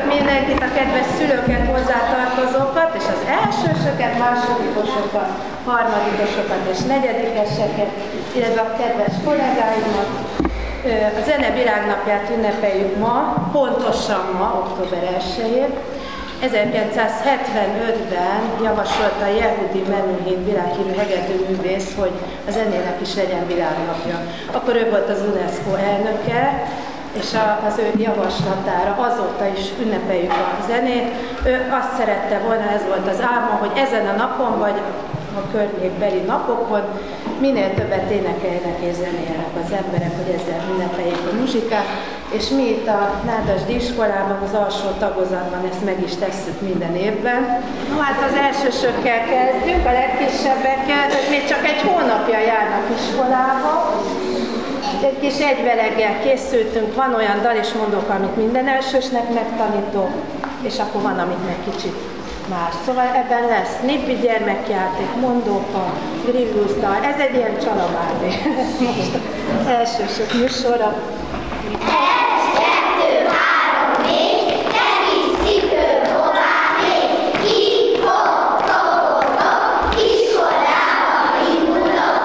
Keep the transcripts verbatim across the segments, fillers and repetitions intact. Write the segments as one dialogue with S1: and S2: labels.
S1: mindenkit, a kedves szülőket, hozzátartozókat, és az elsősöket, másodikosokat, harmadikosokat és negyedikeseket, illetve a kedves kollégáimat. A Zene Világnapját ünnepeljük ma, pontosan ma, október elsején. ezerkilencszázhetvenötben javasolta Yehudi Menuhin világhírű hegedűművész, hogy a zenének is legyen világnapja. Akkor ő volt az UNESCO elnöke, és az ő javaslatára azóta is ünnepeljük a zenét. Ő azt szerette volna, ez volt az álma, hogy ezen a napon, vagy a környékbeli napokon minél többet énekeljenek és zenéljenek az emberek, hogy ezzel ünnepeljék a muzsikát. És mi itt a Nádasdy iskolában, az alsó tagozatban ezt meg is tesszük minden évben. No hát az elsősökkel kezdjük, a legkisebbekkel, még csak egy hónapja járnak iskolába. Egy kis egyveleggel készültünk, van olyan dal és mondók, amit minden elsősnek megtanítok, és akkor van, amit meg kicsit más. Szóval ebben lesz néppi gyermekjáték, mondóka, grillúzdal, ez egy ilyen csalabádi. Ez most az elsősök műsora.
S2: Egy, kettő, három, négy, egész cipő, hová még, ki, hop, topogok, iskolába indulok.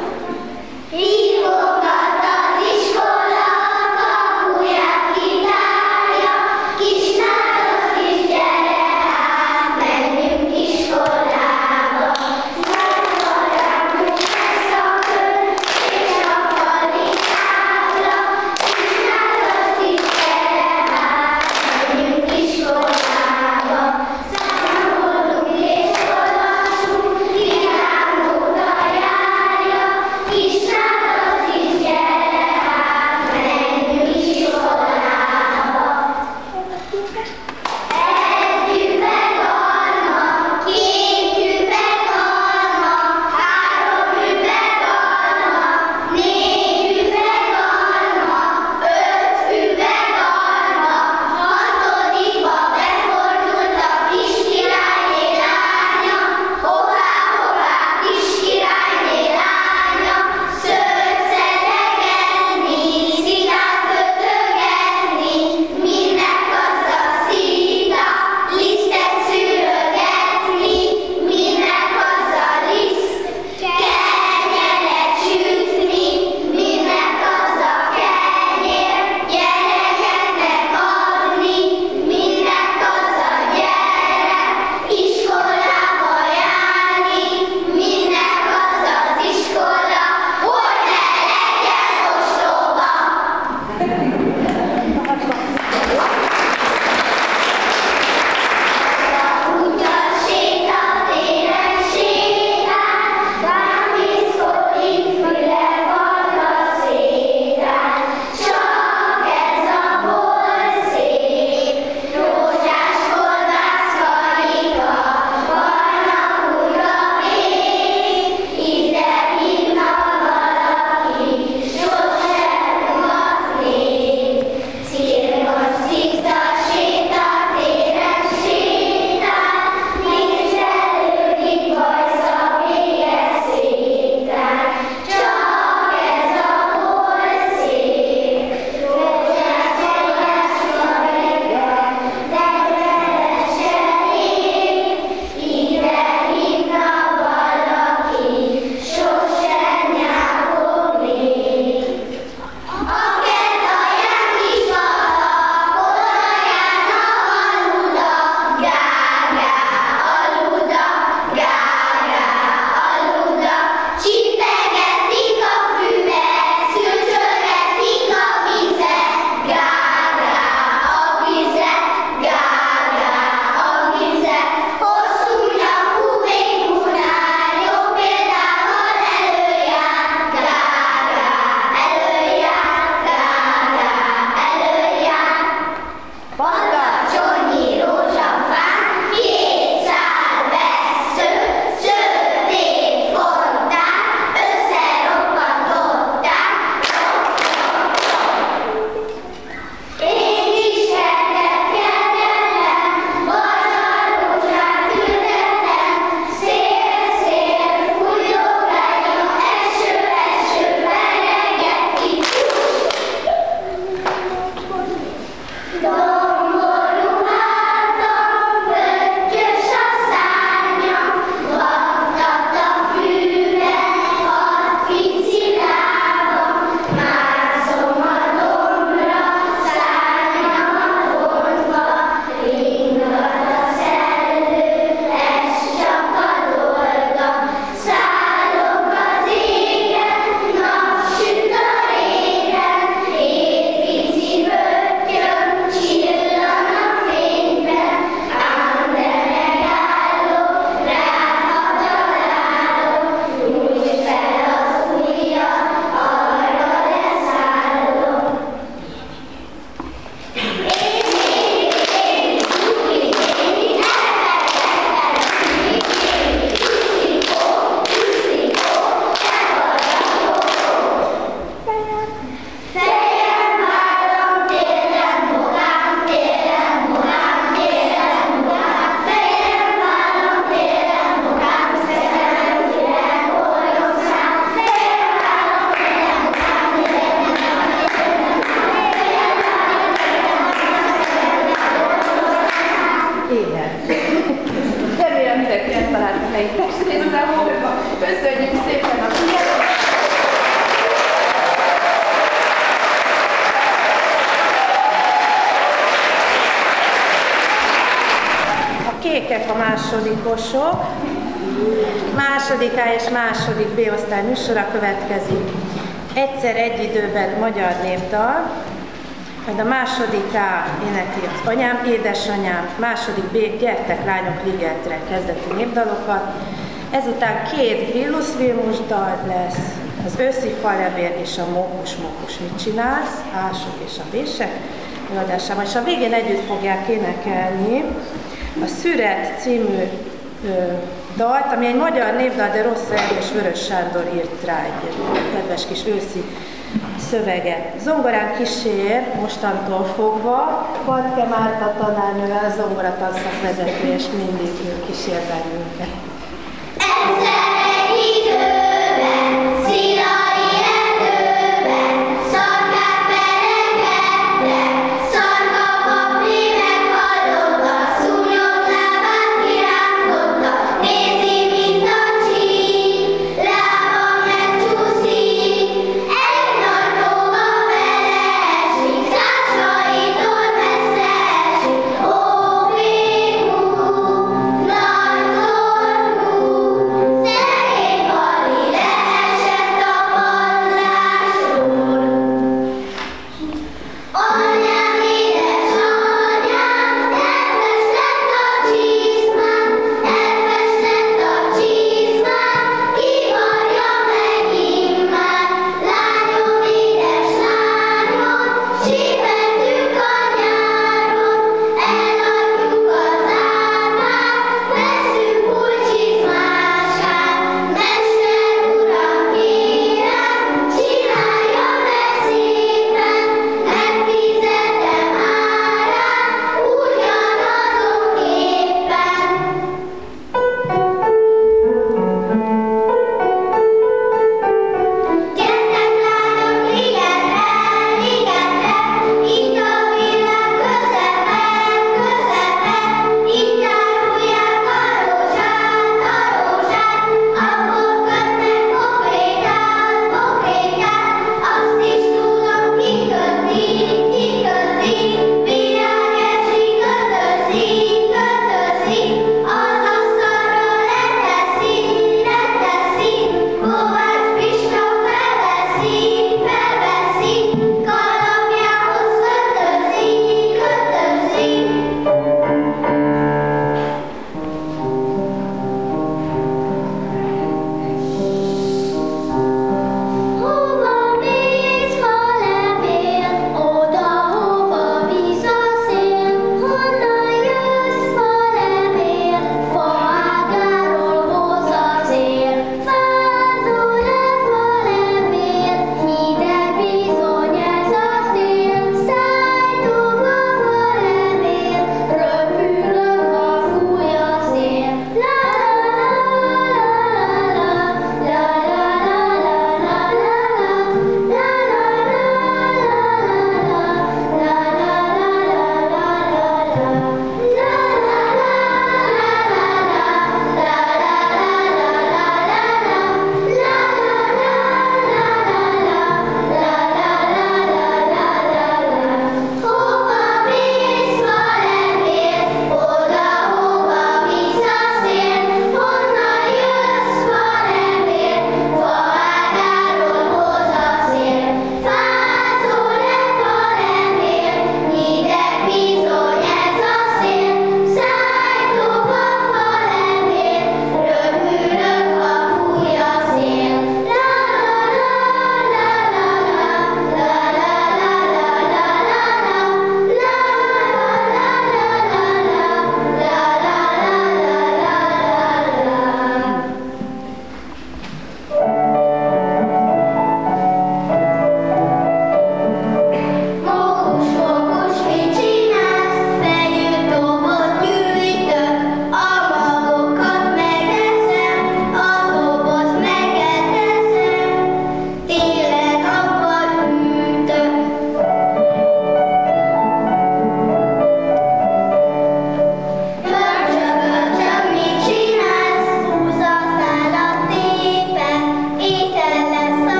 S2: Hívogat az iskola, kapuját kitárja, kis Nádasdy is gyere, hát menjünk iskolába. Zajvarjunk lesz a kör, és a fali tábla, kis Nádasdy is gyere, hát menjünk iskolába. Számolunk és olvasunk, világóta járja, kis Nádasdy is gyere, hát menjünk iskolába. Egy üvegalma, két üvegalma, három üvegalma, négy üvegalma, öt üvegalma, hatodikba befordult a kis királyné lánya, hová, hová, kis királyné lánya, szőrcedegetni, szitát kötögetni, minek az a szita, lisztet szűrögetni, minek az a liszt, kenyeret sütni, minek az a kenyér, gyerekeknek adni, minek az a gyerek, iskolába járni, minek az az iskola, hogy ne legyen ostoba. Utas sétál, téren sétál, bámészkodik, füle farka szétál. Csak ez a bor szép, rózsás kolbász karika, barna fura még, ide hívna valaki, sose ugatnék. Szélvas zigzag sétál, téren sétál, nézelődik, bajsza vége szétál. Csak ez a bor szép, rózsás kolbász karika, de vele se rég, ide hívna valaki, sose nyákognék. A kedaján kis halak, olaján a aluda, gágá, aluda, gágá, aluda, csipegetik a füvet, szürcsölgetik a vizet, gágá, a vizet, gágá, a vizet, hosszú nyakú békúnál, jó példával előjár, gágá, előjár, gágá, előjár. Padacsonyi rózsafán, két szál vessző, szőtét fontán, összeroppantották, én is kertet kertelem, magyar rózsát ültettem, szél, szél, fújogáljon, eső, eső, veregeti. Domború
S1: Gyerekek a másodikosok. Második A és második B osztály műsora következik. Egyszer egy időben magyar népdal, majd a második A énekli az Anyám, édesanyám, második B Gyertek lányok ligetre kezdeti népdalokat. Ezután két Grillus Vilmus dal lesz, az Őszi falevél és a Mókus Mókus mit csinálsz, Ások és a Vések előadásában, és a végén együtt fogják énekelni a Szüret című ö, dalt, ami egy magyar névdal, de Rossz Ernő és Vörös Sándor írt rá egy kedves kis őszi szöveget. Zongorán kísér mostantól fogva Patke Márta tanárnővel, a zongoratanszak vezető, és mindig ő kísér bennünket.
S2: Egyszer egy időben, szilai erdőben, szarkák verekedtek, szarka papli meghallotta, szúnyog lábát kirántotta, nézi, mint a csík, lába megcsúszik, egy nagy lóba beleesik, társaitól messze esik, ó, Békú, nagy torkú,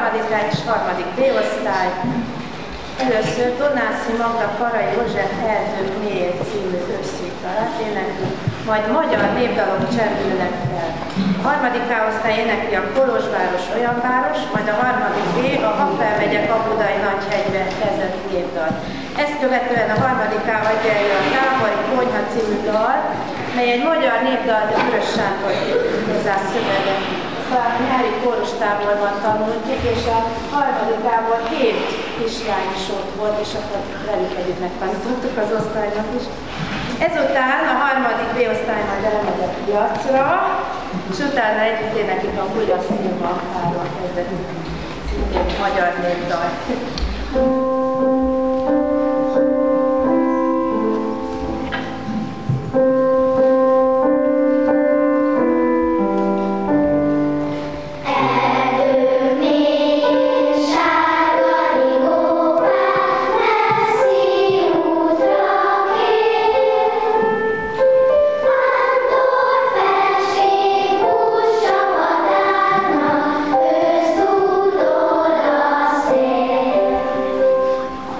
S1: harmadik A és harmadik B osztály. Először Donászi Magda Karai József Erdők mélyért című őszi dalát énekli, majd magyar népdalok csendülnek fel. A harmadik A osztály énekli a Kolozsváros olyan város, majd a harmadik B a Ha felmegyek a Budai Nagyhegyre vezet népdal. Ezt követően a harmadik A adja elő a Távoli Konyha című dal, mely egy magyar népdal, de Vörös Sándor hozzá szöveget. A nyári kórustáborban tanultuk, és a harmadikából két kislány is ott volt, és akkor velük együtt megtanítottuk az osztálynak is. Ezután a harmadik B osztály majd elmegy a piacra, és utána együtt énekik a Hulla Szilva Káról kezdetű szintén magyar népdal.
S2: Szép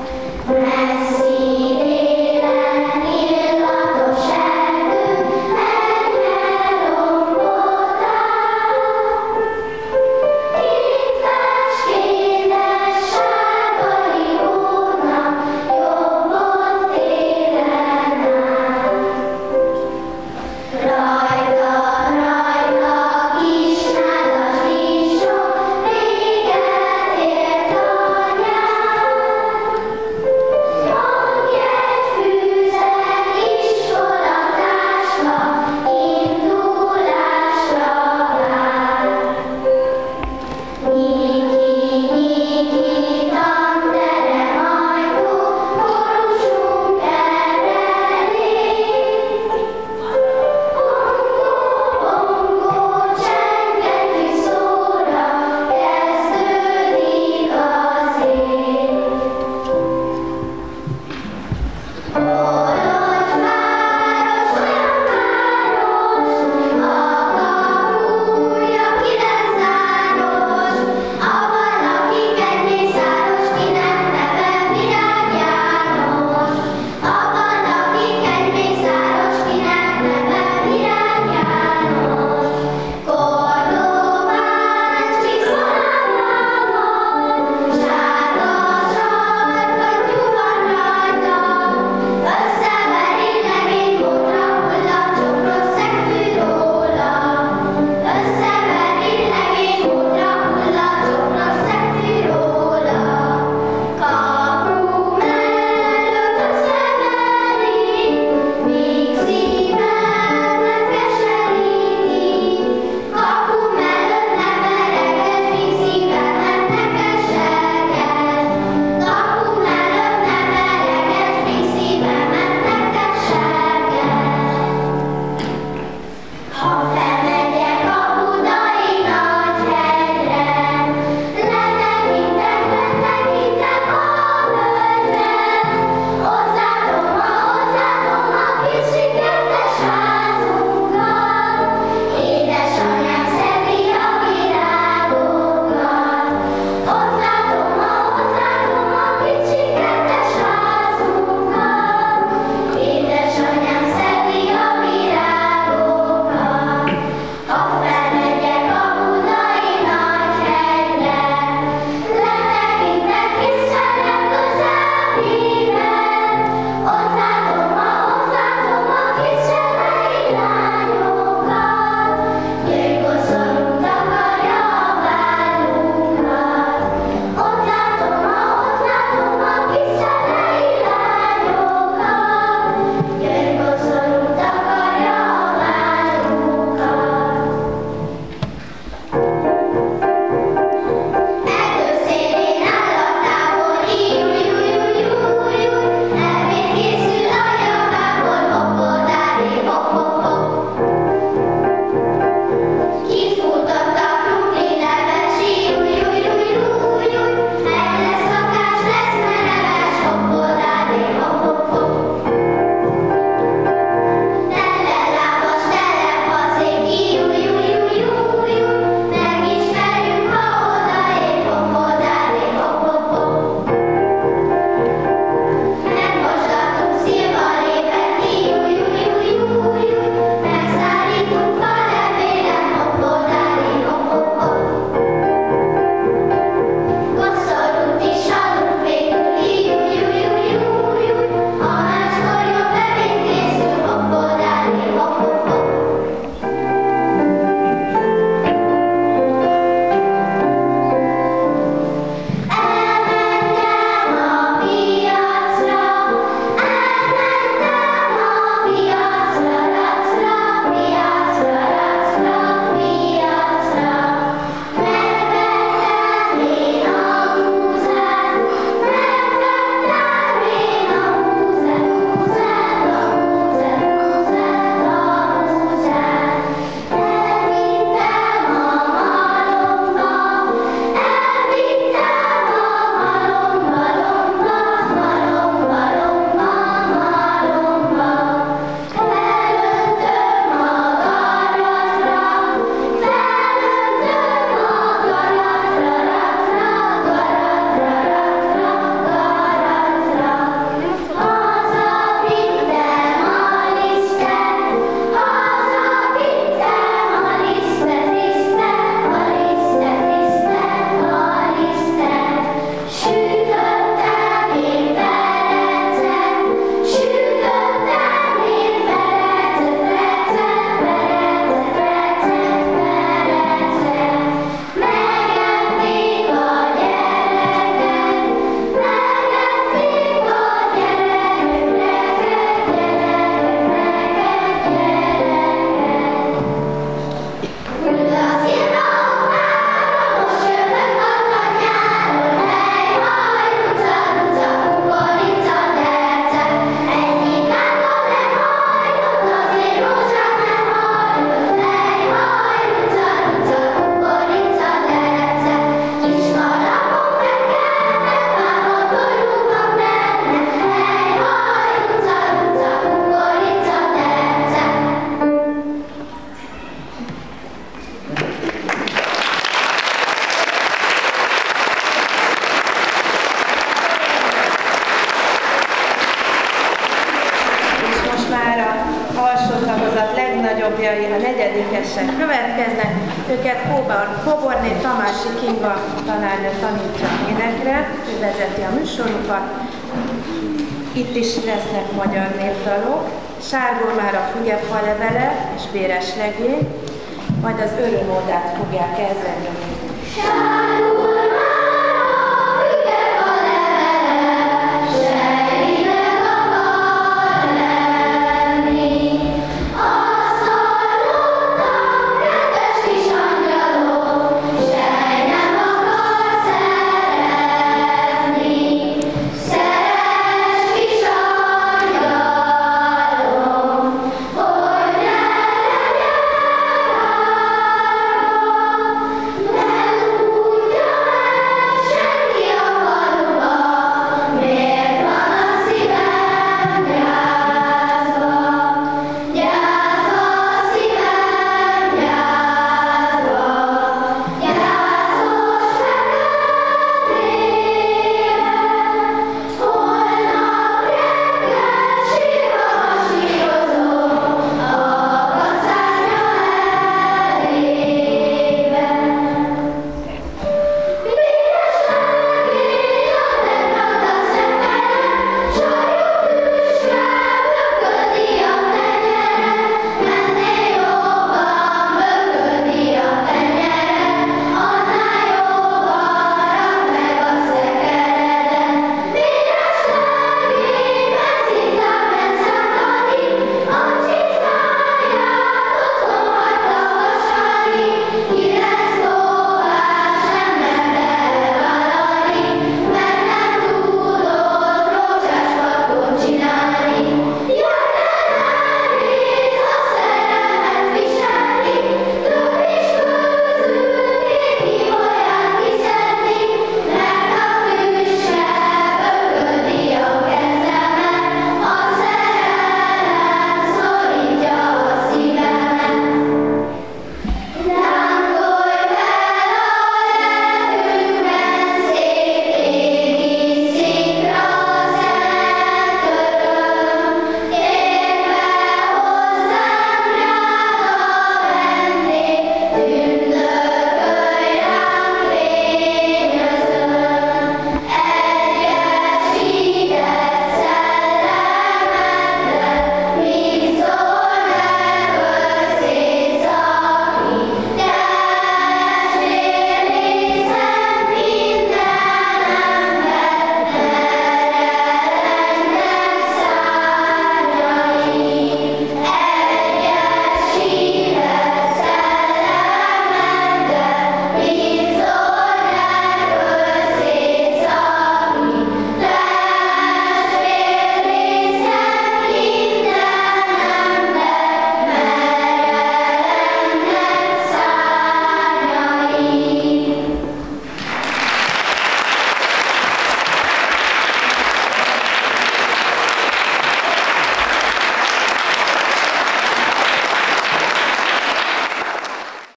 S1: Kóborné Tamási Kinga tanárnő tanítja énekre, ő vezeti a műsorukat. Itt is lesznek magyar népdalok, Sárgó már a fügefa levele és Béres legény, majd az örömódát fogják kezdeni.